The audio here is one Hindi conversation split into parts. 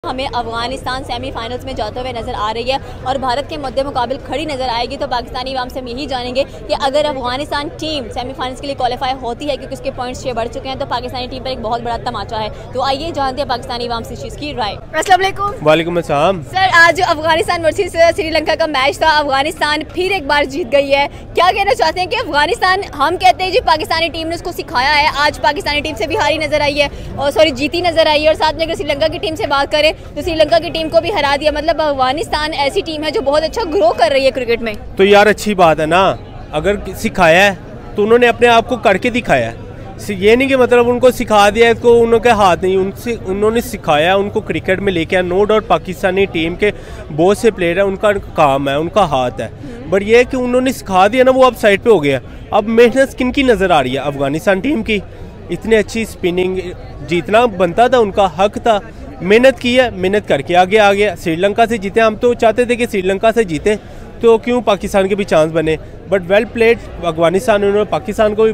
हमें अफगानिस्तान सेमीफाइनल्स में जाते हुए नजर आ रही है और भारत के मद्दे मुकाबिल खड़ी नजर आएगी। तो पाकिस्तानी अवाम से हम यही जानेंगे कि अगर अफगानिस्तान टीम सेमीफाइनल्स के लिए क्वालिफाई होती है क्योंकि उसके पॉइंट्स 6 बढ़ चुके हैं तो पाकिस्तानी टीम पर एक बहुत बड़ा तमाचा है। तो आइए जानते हैं पाकिस्तानी अवाम से इस चीज़ की राय। अस्सलाम वालेकुम। वालेकुम अस्सलाम। सर, आज अफगानिस्तान वर्सेस श्रीलंका का मैच था। अफगानिस्तान फिर एक बार जीत गई है। क्या कहना चाहते हैं कि अफगानिस्तान, हम कहते हैं जी पाकिस्तानी टीम ने उसको सिखाया है, आज पाकिस्तानी टीम से भी हारी नजर आई है और जीती नजर आई है। और साथ में अगर श्रीलंका की टीम से बात करें तो श्रीलंका की टीम को भी हरा दिया। मतलब अफगानिस्तान ऐसी टीम है जो बहुत अच्छा ग्रो कर रही है क्रिकेट में। तो यार अच्छी बात है ना, अगर सिखाया है तो उन्होंने अपने आप को करके दिखाया है। ये नहीं कि मतलब उनको सिखा दिया है तो उनके हाथ नहीं, उनसे उन्होंने सिखाया, उनको क्रिकेट में लेके आया। नो डाउट पाकिस्तानी टीम के बहुत से प्लेयर हैं, उनका काम है, उनका हाथ है, बट ये है कि उन्होंने सिखा दिया ना, वो अब साइड पे हो गया। अब मेहनत किन की नज़र आ रही है? अफगानिस्तान टीम की। इतनी अच्छी स्पिनिंग, जीतना बनता था, उनका हक था, मेहनत की है, मेहनत करके आगे आ गया। श्रीलंका से जीते, हम तो चाहते थे कि श्रीलंका से जीते तो क्यों पाकिस्तान के भी चांस बने, बट वेल प्लेड अफगानिस्तान। उन्होंने पाकिस्तान को भी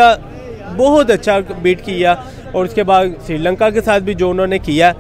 बहुत अच्छा बीट किया और उसके बाद श्रीलंका के साथ भी जो उन्होंने किया,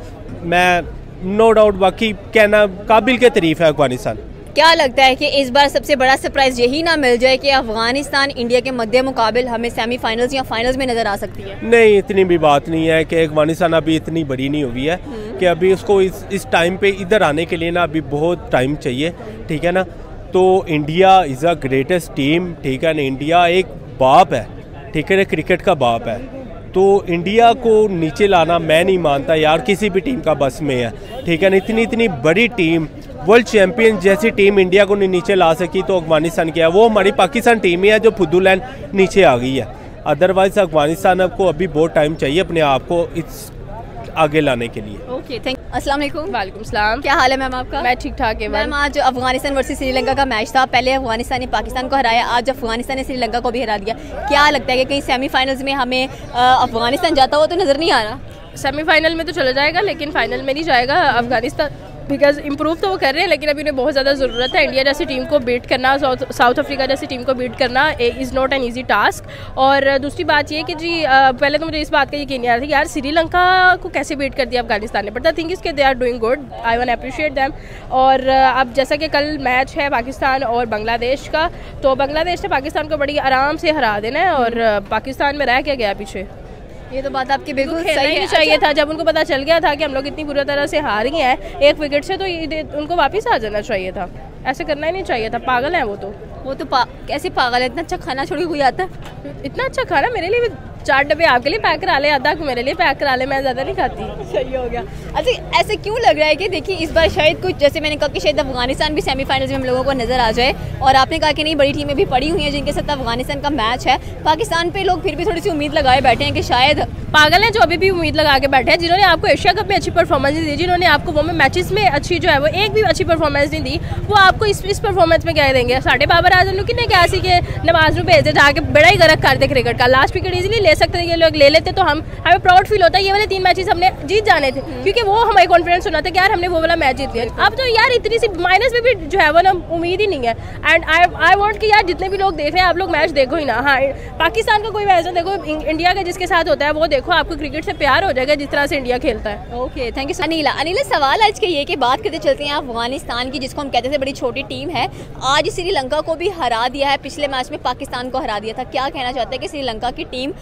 मैं नो डाउट बाकी कहना काबिल के तारीफ है अफगानिस्तान। क्या लगता है कि इस बार सबसे बड़ा सरप्राइज यही ना मिल जाए कि अफगानिस्तान इंडिया के मध्य मुकाबिल हमें सेमीफाइनल्स या फाइनल्स में नजर आ सकती है? नहीं, इतनी भी बात नहीं है कि अफगानिस्तान अभी इतनी बड़ी नहीं हुई है कि अभी उसको इस टाइम पे इधर आने के लिए ना अभी बहुत टाइम चाहिए, ठीक है ना। तो India is a greatest team, ठीक है ना। इंडिया एक बाप है, ठीक है ना, क्रिकेट का बाप है। तो इंडिया को नीचे लाना मैं नहीं मानता यार किसी भी टीम का बस में है, ठीक है ना। इतनी बड़ी टीम, वर्ल्ड चैंपियन जैसी टीम इंडिया को नहीं नीचे ला सकी तो अफगानिस्तान क्या है? वो हमारी पाकिस्तान टीम ही है जो फुद्दूलैंड नीचे आ गई है। अदरवाइज अफगानिस्तान को अभी बहुत टाइम चाहिए अपने आप को इस आगे लाने के लिए। Okay, thank. अस्सलाम वालेकुम। वालेकुम सलाम। क्या हाल है मैम आपका? मैं ठीक ठाक है मैम। आज अफगानिस्तान वर्सेस श्रीलंका का मैच था। पहले अफगानिस्तान ने पाकिस्तान को हराया, आज अफगानिस्तान ने श्रीलंका को भी हरा दिया। क्या लगता है कि कहीं सेमीफाइनल्स में हमें अफगानिस्तान जाता हुआ तो नज़र नहीं आ रहा? सेमीफाइनल में तो चला जाएगा लेकिन फाइनल में नहीं जाएगा अफगानिस्तान, बिकॉज इम्प्रूव तो वो कर रहे हैं लेकिन अभी उन्हें बहुत ज़्यादा ज़रूरत है। इंडिया जैसी टीम को बीट करना, साउथ अफ्रीका जैसी टीम को बीट करना is not an easy task. और दूसरी बात ये कि जी पहले तो मुझे इस बात का यकीन नहीं आ रहा था कि यार श्रीलंका को कैसे बीट कर दिया अफगानिस्तान ने, बट द थिंग इज़ कि they are doing good, I want appreciate them. और अब जैसा कि कल मैच है पाकिस्तान और बांग्लादेश का, तो बांग्लादेश ने पाकिस्तान को बड़ी आराम से हरा देना है और पाकिस्तान में रह क्या गया पीछे। ये तो बात आपकी बिल्कुल सही है। नहीं चाहिए था, जब उनको पता चल गया था कि हम लोग इतनी बुरी तरह से हार गए हैं एक विकेट से, तो उनको वापस आ जाना चाहिए था, ऐसे करना ही नहीं चाहिए था। पागल है वो तो कैसे पागल है? इतना अच्छा खाना छोड़ के कोई आता है? इतना अच्छा खाना मेरे लिए भी 4 डब्बे आपके लिए पैक करा ले, आधा मेरे लिए पैक करा ले, मैं ज़्यादा नहीं खाती। सही हो गया। अच्छा, ऐसे क्यों लग रहा है कि देखिए इस बार शायद कुछ, जैसे मैंने कहा कि शायद अफगानिस्तान भी सेमीफाइनल्स में हम लोगों को नजर आ जाए, और आपने कहा कि नहीं बड़ी टीमें भी पड़ी हुई हैं जिनके साथ अफगानिस्तान का मैच है। पाकिस्तान पे लोग फिर भी थोड़ी सी उम्मीद लगाए बैठे हैं कि शायद। पागल हैं जो अभी भी उम्मीद लगा के बैठे हैं, जिन्होंने आपको एशिया कप में अच्छी परफॉर्मेंस नहीं दी, जिन्होंने आपको वो में मैचेस में अच्छी जो है वो एक भी अच्छी परफॉर्मेंस नहीं दी, वो आपको इस परफॉर्मेंस में क्या देंगे? साढ़े बाबर आजम कि क्या सी के नवाज नु भेज दे जाके बड़ा ही गरक कर दे क्रिकेट का। लास्ट विकेट इजीली ले सकते थे, ये लोग ले लेते तो हमें प्राउड फील होता है। ये वाले 3 मैचेस हमने जीत जाने थे क्योंकि वो हमें कॉन्फिडेंस होना था कि यार हमने वो वाला मैच जीत लिया। अब तो यार इतनी सी माइनस में भी जो है वो ना उम्मीद ही नहीं है। एंड आई वांट कि यार जितने भी लोग देख रहे हैं आप लोग मैच देखो ही ना। हाँ, पाकिस्तान का कोई मैच ना देखो, इंडिया का जिसके साथ होता है वो देखो, आपको क्रिकेट से प्यार हो जाएगा जिस तरह से इंडिया खेलता है। Okay, thank you. अनिला, सवाल आज के ये कि बात करते चलते हैं अफगानिस्तान की, जिसको हम कहते थे बड़ी छोटी टीम है, आज श्रीलंका को भी हरा दिया है, पिछले मैच में पाकिस्तान को हरा दिया था। क्या कहना चाहते हैं कि श्रीलंका की टीम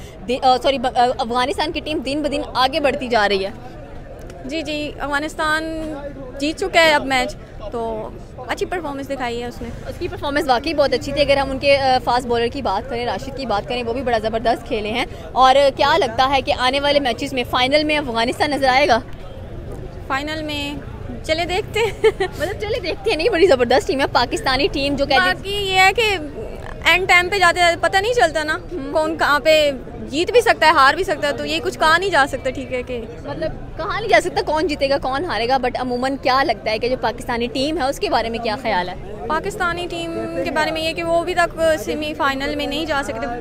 अफगानिस्तान की टीम दिन ब दिन आगे बढ़ती जा रही है? जी, अफगानिस्तान जीत चुका है अब मैच, तो अच्छी परफॉर्मेंस दिखाई है उसकी परफॉर्मेंस वाकई बहुत अच्छी थी। अगर हम उनके फास्ट बॉलर की बात करें, राशिद की बात करें, वो भी बड़ा ज़बरदस्त खेले हैं। और क्या लगता है कि आने वाले मैचेस में फाइनल में अफगानिस्तान नजर आएगा? फाइनल में चले देखते हैं मतलब चले देखते हैं नहीं, बड़ी ज़बरदस्त टीम है पाकिस्तानी टीम जो बाकी ये है कि एंड टाइम पे जाते पता नहीं चलता ना कौन कहाँ पे जीत भी सकता है, हार भी सकता है, तो ये कुछ कहा नहीं जा सकता। ठीक है कि मतलब कहा नहीं जा सकता कौन जीतेगा कौन हारेगा, बट अमूमन क्या लगता है कि जो पाकिस्तानी टीम है उसके बारे में क्या ख्याल है? पाकिस्तानी टीम के बारे में ये कि वो अभी तक सेमीफाइनल में नहीं जा सकते।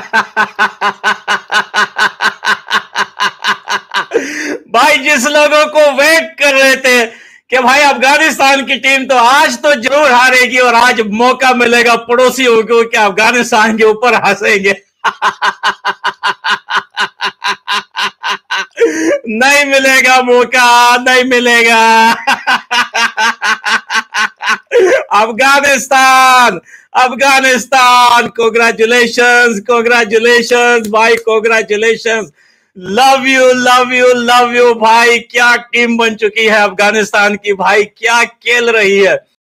भाई जिस लोगों को वेट कर रहे थे कि भाई अफगानिस्तान की टीम तो आज तो जरूर हारेगी और आज मौका मिलेगा पड़ोसियों को कि अफगानिस्तान के ऊपर हंसेंगे नहीं मिलेगा मौका, नहीं मिलेगा। अफगानिस्तान, अफगानिस्तान, कांग्रेचुलेशंस, कांग्रेचुलेशंस भाई, congratulations. Love you, love you, love you भाई। क्या टीम बन चुकी है अफगानिस्तान की भाई, क्या खेल रही है।